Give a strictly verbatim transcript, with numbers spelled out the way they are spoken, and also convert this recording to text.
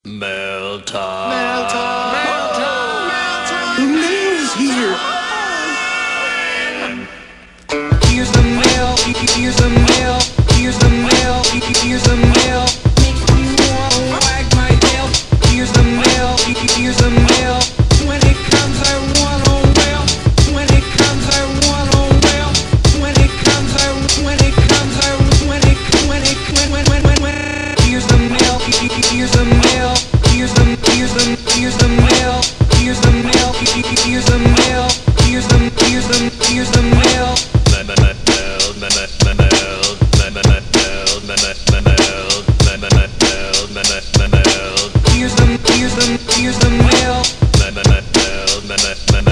Mail time. Mail time. Mail time. Mail time. The mail's here. Here's the mail. Here's the mail. Here's the mail. Here's the mail. Makes me wanna wag my tail. Here's the mail. Here's the mail. When it comes, I wanna wail. When it comes, I wanna wail. When it comes, I when it comes, I when it when it when when when when when. Here's the mail. Here's the mail. Here's the here's the here's the mail. Here's the mail. Here's the mail. Here's the here's the here's the mail. Here's the here's the here's the mail.